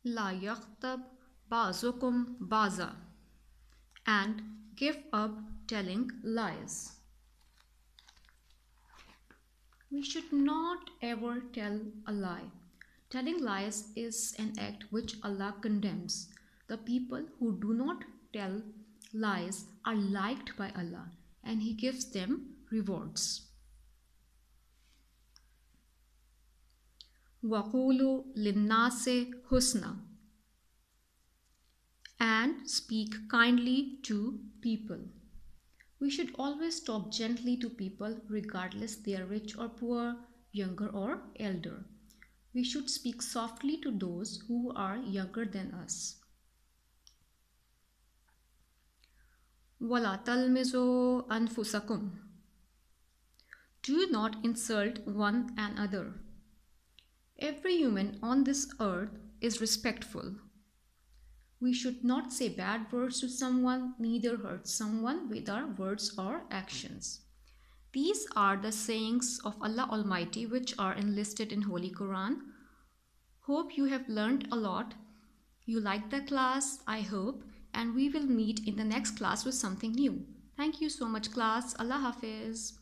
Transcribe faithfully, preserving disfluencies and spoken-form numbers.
La yaghtab ba'zukum baza, and give up telling lies. We should not ever tell a lie. Telling lies is an act which Allah condemns. The people who do not tell lies are liked by Allah and He gives them rewards. وَقُولُوا لِلنَّاسِ husna, and speak kindly to people. We should always talk gently to people regardless they are rich or poor, younger or elder. We should speak softly to those who are younger than us. وَلَا تَلْمِزُوا أَنفُسَكُمْ. Do not insult one another. Every human on this earth is respectful. We should not say bad words to someone, neither hurt someone with our words or actions. These are the sayings of Allah Almighty which are enlisted in Holy Quran. Hope you have learned a lot. You liked the class, I hope, and we will meet in the next class with something new. Thank you so much, class. Allah Hafiz.